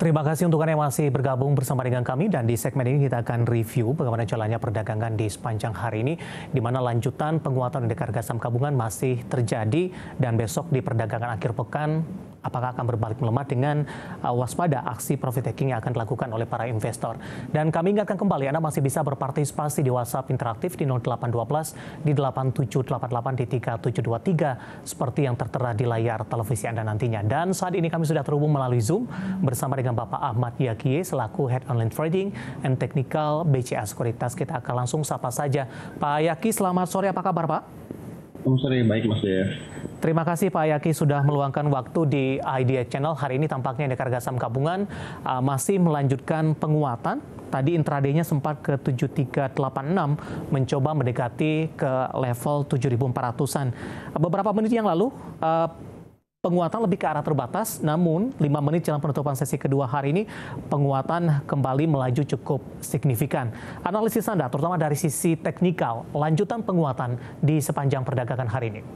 Terima kasih untuk Anda yang masih bergabung bersama dengan kami, dan di segmen ini kita akan review bagaimana jalannya perdagangan di sepanjang hari ini, di mana lanjutan penguatan indeks harga saham gabungan masih terjadi, dan besok di perdagangan akhir pekan apakah akan berbalik melemah dengan waspada aksi profit taking yang akan dilakukan oleh para investor. Dan kami ingatkan kembali, Anda masih bisa berpartisipasi di WhatsApp interaktif di 0812 di 8788 di 3723 seperti yang tertera di layar televisi Anda nantinya. Dan saat ini kami sudah terhubung melalui Zoom bersama dengan Bapak Ahmad Yakie selaku Head Online Trading and Technical BCA Sekuritas. Kita akan langsung sapa saja. Pak Yakie, selamat sore, apa kabar Pak? Selamat sore, baik Mas Dea. Terima kasih Pak Yakie sudah meluangkan waktu di IDX Channel. Hari ini tampaknya indeks harga saham gabungan masih melanjutkan penguatan. Tadi intraday-nya sempat ke 7386, mencoba mendekati ke level 7400-an. Beberapa menit yang lalu penguatan lebih ke arah terbatas, namun 5 menit jelang penutupan sesi kedua hari ini, penguatan kembali melaju cukup signifikan. Analisis Anda, terutama dari sisi teknikal, lanjutan penguatan di sepanjang perdagangan hari ini.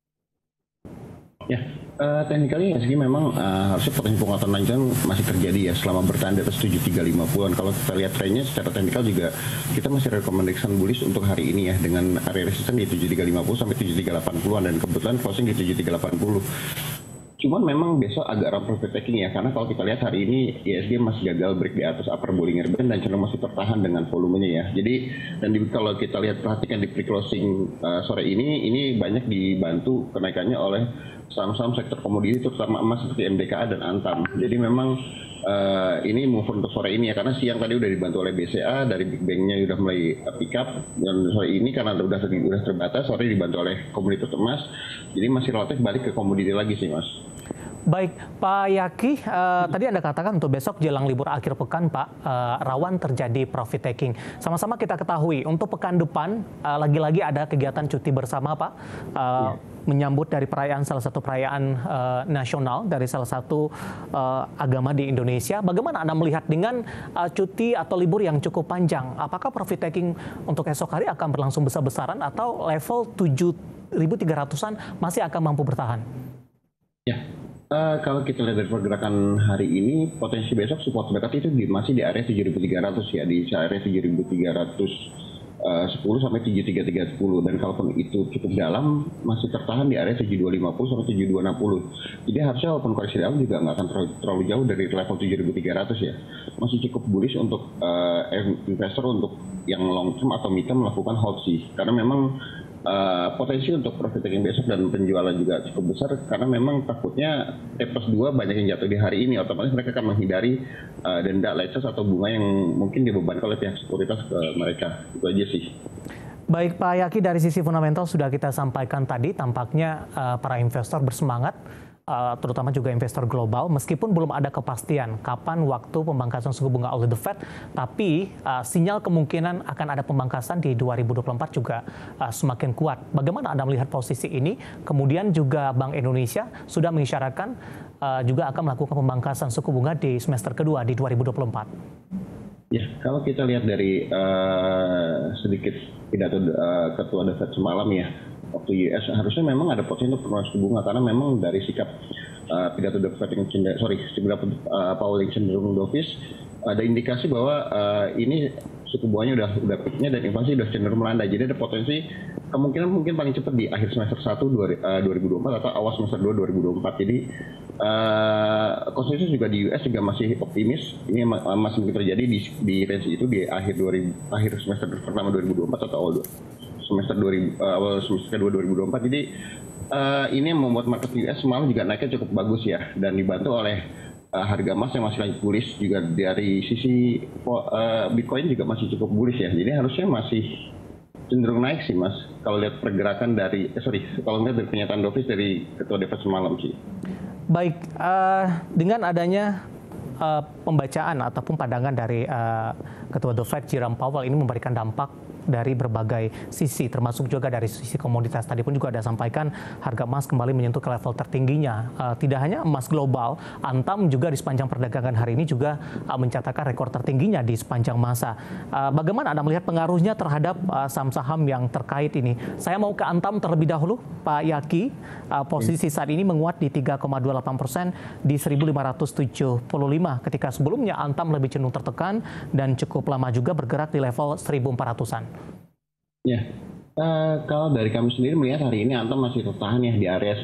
Ya, teknikalnya segi memang harusnya potensi penguatan lanjutan masih terjadi ya selama bertahan di atas 7350-an. Kalau kita lihat trennya secara teknikal juga kita masih rekomendasikan bullish untuk hari ini ya, dengan area resisten di 7350 sampai 7380-an, dan kebetulan closing di 7380. Cuman memang besok agak ramp profit taking ya, karena kalau kita lihat hari ini ISG masih gagal break di atas upper Bollinger Band dan cenderung masih tertahan dengan volumenya ya. Jadi kalau kita lihat perhatikan di pre-closing sore ini banyak dibantu kenaikannya oleh saham-saham sektor komoditi terutama emas seperti MDKA dan Antam. Jadi memang ini move untuk sore ini ya, karena siang tadi udah dibantu oleh BCA, dari Big Bang-nya udah mulai pick up, dan sore ini karena udah terbatas, sore dibantu oleh komoditas emas, jadi masih relatif balik ke komoditi lagi sih Mas. Baik, Pak Yakie, tadi Anda katakan untuk besok jelang libur akhir pekan, Pak, rawan terjadi profit taking. Sama-sama kita ketahui, untuk pekan depan lagi-lagi ada kegiatan cuti bersama, Pak, menyambut dari perayaan salah satu perayaan nasional dari salah satu agama di Indonesia. Bagaimana Anda melihat dengan cuti atau libur yang cukup panjang? Apakah profit taking untuk esok hari akan berlangsung besar-besaran atau level 7.300-an masih akan mampu bertahan? Ya. Kalau kita lihat dari pergerakan hari ini, potensi besok support terdekat itu masih di area 7.300 ya, di area 7.310 sampai 7.330, dan kalaupun itu cukup dalam masih tertahan di area 7.250 sampai 7.260. Jadi harusnya walaupun koreksi dalam juga nggak akan terlalu jauh dari level 7.300 ya. Masih cukup bullish untuk investor untuk yang long term atau mid term melakukan hold sih, karena memang potensi untuk profit taking besok dan penjualan juga cukup besar, karena memang takutnya T+2 banyak yang jatuh di hari ini, otomatis mereka akan menghindari denda lecas atau bunga yang mungkin dibebankan oleh pihak sekuritas ke mereka. Itu aja sih. Baik Pak Yakie, dari sisi fundamental sudah kita sampaikan tadi, tampaknya para investor bersemangat, terutama juga investor global, meskipun belum ada kepastian kapan waktu pemangkasan suku bunga oleh The Fed, tapi sinyal kemungkinan akan ada pemangkasan di 2024 juga semakin kuat. Bagaimana Anda melihat posisi ini? Kemudian juga Bank Indonesia sudah mengisyaratkan juga akan melakukan pemangkasan suku bunga di semester kedua di 2024. Ya, kalau kita lihat dari sedikit pidato Ketua The Fed semalam ya, waktu US, harusnya memang ada potensi untuk penurunan suku bunga, karena memang dari sikap pidato The Fed yang Powell yang cenderung dovish, ada indikasi bahwa ini suku bunganya udah peaknya dan inflasi udah cenderung melandai. Jadi ada potensi kemungkinan mungkin paling cepat di akhir semester 1 2024 atau awal semester 2 2024. Jadi konsensus juga di US juga masih optimis ini masih mungkin terjadi di range itu di akhir semester pertama 2024 atau awal awal semester kedua 2024. Jadi ini yang membuat market US semalam juga naiknya cukup bagus ya, dan dibantu oleh harga emas yang masih lanjut bullish, juga dari sisi Bitcoin juga masih cukup bullish ya. Jadi harusnya masih cenderung naik sih Mas, kalau lihat pergerakan kalau lihat dari pernyataan dovish dari Ketua The Fed semalam sih. Baik, dengan adanya pembacaan ataupun pandangan dari Ketua The Fed Jerome Powell ini memberikan dampak dari berbagai sisi, termasuk juga dari sisi komoditas. Tadi pun juga ada sampaikan harga emas kembali menyentuh ke level tertingginya. Tidak hanya emas global, Antam juga di sepanjang perdagangan hari ini juga mencatatkan rekor tertingginya di sepanjang masa. Bagaimana Anda melihat pengaruhnya terhadap saham-saham yang terkait ini? Saya mau ke Antam terlebih dahulu, Pak Yaki. Posisi saat ini menguat di 3,28% di 1.575, ketika sebelumnya Antam lebih cenderung tertekan dan cukup lama juga bergerak di level 1.400-an. Ya, kalau dari kami sendiri melihat hari ini Antam masih tertahan ya di area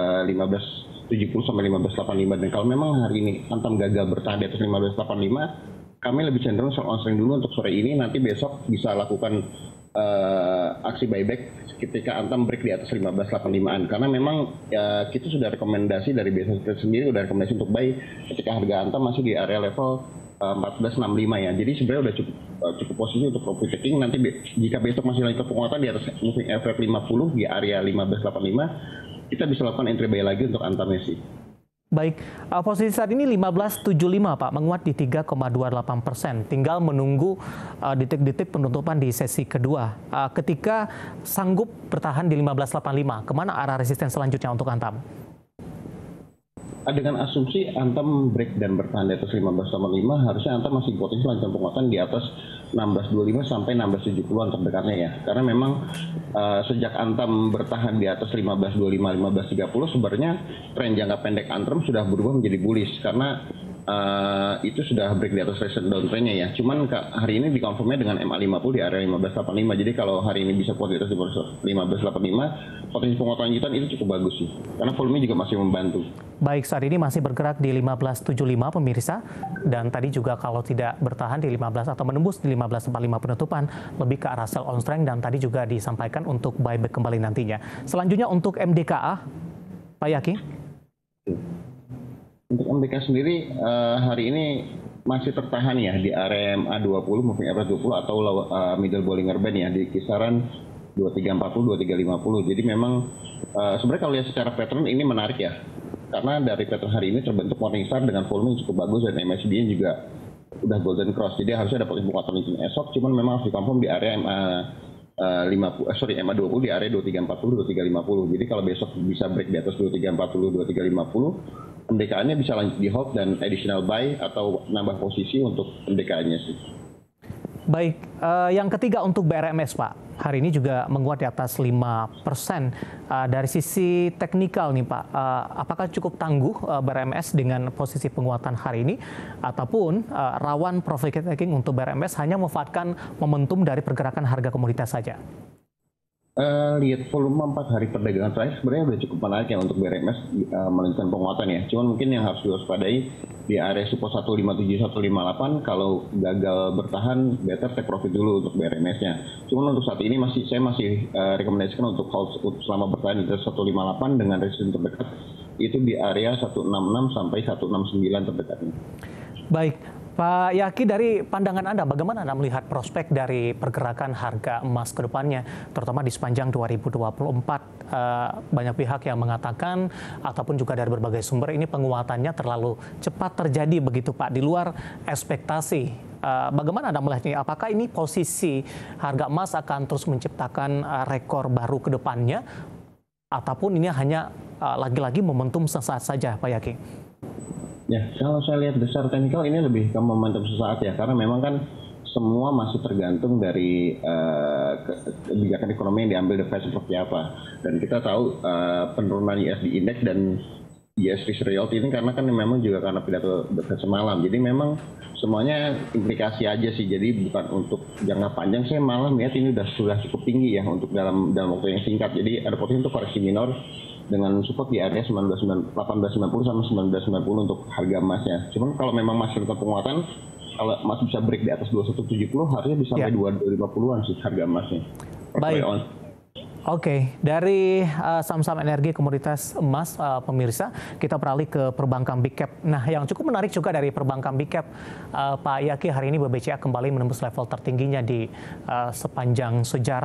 1570 sampai 1585, dan kalau memang hari ini Antam gagal bertahan di atas 1585, kami lebih cenderung short on string dulu untuk sore ini. Nanti besok bisa lakukan aksi buyback ketika Antam break di atas 1585-an, karena memang kita sudah rekomendasi dari BSS sendiri, sudah rekomendasi untuk buy ketika harga Antam masih di area level 1465 ya. Jadi sebenarnya udah cukup posisi untuk profit taking. Nanti jika besok masih lanjut penguatan di atas moving average 50 di area 1585, kita bisa lakukan entry buy lagi untuk Antam sih. Baik, posisi saat ini 1575 Pak, menguat di 3,28%. Tinggal menunggu detik-detik penutupan di sesi kedua. Ketika sanggup bertahan di 1585, kemana arah resisten selanjutnya untuk Antam? Dengan asumsi Antam break dan bertahan di atas 1585, harusnya Antam masih potensi lanjutan penguatan di atas 1625 sampai 1670-an terdekatnya ya. Karena memang sejak Antam bertahan di atas 1525, 1530, sebenarnya tren jangka pendek Antam sudah berubah menjadi bullish, karena itu sudah break di atas recent downtrendnya ya. Cuman hari ini dikonfirmnya dengan MA50 di area 1585. Jadi kalau hari ini bisa kuat di atas 1585, potensi penguatan lanjutan itu cukup bagus sih, karena volume juga masih membantu. Baik, saat ini masih bergerak di 1575 pemirsa, dan tadi juga kalau tidak bertahan di 15 atau menembus di 1545 penutupan, lebih ke arah sell on strength, dan tadi juga disampaikan untuk buyback kembali nantinya. Selanjutnya untuk MDKA, Pak Yaki. Untuk MDK sendiri hari ini masih tertahan ya di area MA20, moving average 20 atau middle Bollinger Band ya, di kisaran 2340, 2350. Jadi memang sebenarnya kalau lihat secara pattern ini menarik ya, karena dari pattern hari ini terbentuk Morningstar dengan volume yang cukup bagus, dan MACD-nya juga udah golden cross. Jadi harusnya dapat penguatan esok, cuman memang harus dikonfirm di area MA20 di area 2340, 2350. Jadi kalau besok bisa break di atas 2340, 2350, MDK-nya bisa lanjut di hold dan additional buy atau nambah posisi untuk MDK-nya sih. Baik, yang ketiga untuk BRMS Pak, hari ini juga menguat di atas 5%. Dari sisi teknikal nih Pak, apakah cukup tangguh BRMS dengan posisi penguatan hari ini, ataupun rawan profit taking untuk BRMS hanya memanfaatkan momentum dari pergerakan harga komoditas saja? Lihat volume 4 hari perdagangan terakhir sebenarnya sudah cukup menarik ya untuk BRMS melanjutkan penguatan ya. Cuman mungkin yang harus diwaspadai di area support 157, 158, kalau gagal bertahan better take profit dulu untuk BRMS-nya. Cuman untuk saat ini saya masih rekomendasikan untuk hold selama bertahan di atas 158 dengan resistance terdekat itu di area 166 sampai 169 terdekatnya. Baik, Pak Yaki, dari pandangan Anda, bagaimana Anda melihat prospek dari pergerakan harga emas ke depannya, terutama di sepanjang 2024? Banyak pihak yang mengatakan, ataupun juga dari berbagai sumber, ini penguatannya terlalu cepat terjadi begitu Pak, di luar ekspektasi. Bagaimana Anda melihatnya? Apakah ini posisi harga emas akan terus menciptakan rekor baru ke depannya, ataupun ini hanya lagi-lagi momentum sesaat saja, Pak Yaki? Ya, kalau saya lihat besar teknikal ini lebih ke momentum sesaat ya, karena memang kan semua masih tergantung dari kebijakan ekonomi yang diambil The Fed seperti apa. Dan kita tahu penurunan USD Index dan US Treasury Yield ini karena kan memang juga karena pidato The Fed semalam. Jadi memang semuanya implikasi aja sih. Jadi bukan untuk jangka panjang, saya malah melihat ini sudah cukup tinggi ya untuk dalam waktu yang singkat. Jadi ada potensi untuk koreksi minor dengan support di area 1890 sama 1990 untuk harga emasnya. Cuman kalau memang masih tetap penguatan, kalau emas bisa break di atas 2170, harusnya bisa sampai 2250-an sih harga emasnya. Baik. Oke, dari saham-saham energi komoditas emas, pemirsa, kita beralih ke perbankan big cap. Nah, yang cukup menarik juga dari perbankan big cap, Pak Yaki, hari ini BBCA kembali menembus level tertingginya di sepanjang sejarah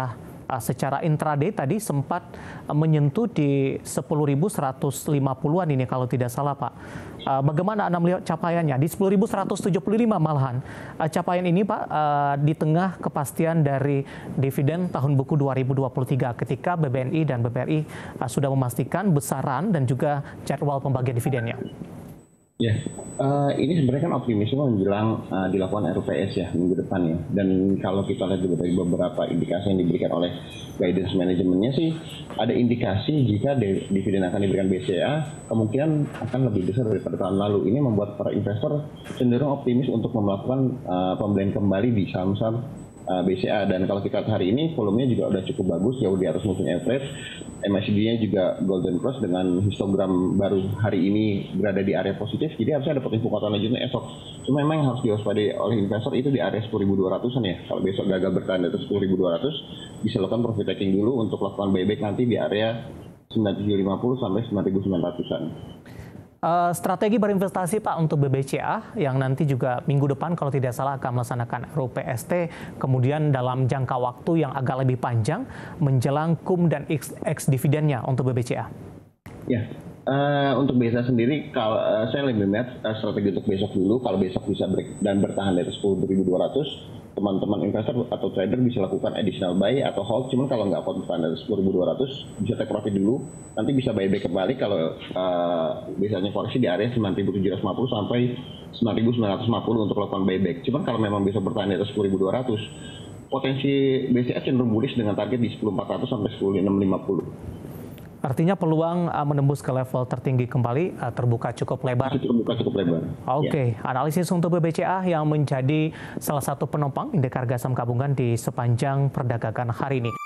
secara intraday tadi sempat menyentuh di 10.150-an ini kalau tidak salah Pak. Bagaimana Anda melihat capaiannya? Di 10.175 malahan. Capaian ini Pak di tengah kepastian dari dividen tahun buku 2023 ketika BBNI dan BBRI sudah memastikan besaran dan juga jadwal pembagian dividennya. Ya, ini sebenarnya kan optimisme menjelang dilakukan RUPS ya minggu depan ya. Dan kalau kita lihat juga dari beberapa indikasi yang diberikan oleh guidance manajemennya sih, ada indikasi jika dividen akan diberikan BCA kemungkinan akan lebih besar daripada tahun lalu. Ini membuat para investor cenderung optimis untuk melakukan pembelian kembali di saham-saham BCA. Dan kalau kita lihat hari ini volumenya juga udah cukup bagus, jauh di atas moving average. MACD-nya juga golden cross dengan histogram baru hari ini berada di area positif, jadi harusnya ada potensi penguatan lanjutnya esok. Cuma memang yang harus diwaspadai oleh investor itu di area 10.200-an ya. Kalau besok gagal bertahan di atas 10.200, bisa lakukan profit taking dulu untuk lakukan buyback nanti di area 9.750 sampai 9.900-an. Strategi berinvestasi Pak untuk BBCA yang nanti juga minggu depan kalau tidak salah akan melaksanakan RUPST, kemudian dalam jangka waktu yang agak lebih panjang menjelang KUM dan ex dividennya untuk BBCA. Ya, untuk BCA sendiri kalau saya lebih melihat strategi untuk besok dulu. Kalau besok bisa break dan bertahan di atas 10.200, teman-teman investor atau trader bisa lakukan additional buy atau hold. Cuman kalau nggak bertahan di atas 10.200 bisa take profit dulu, nanti bisa buyback kembali kalau biasanya koreksi di area 9.750 sampai 9.950 untuk lakukan buyback. Cuman kalau memang bisa bertahan di atas 10.200, potensi BCA cenderung bullish dengan target di 10.400 sampai 10.650. Artinya peluang menembus ke level tertinggi kembali terbuka cukup lebar. Terbuka cukup lebar. Oke, analisis untuk BBCA yang menjadi salah satu penopang indeks harga saham gabungan di sepanjang perdagangan hari ini.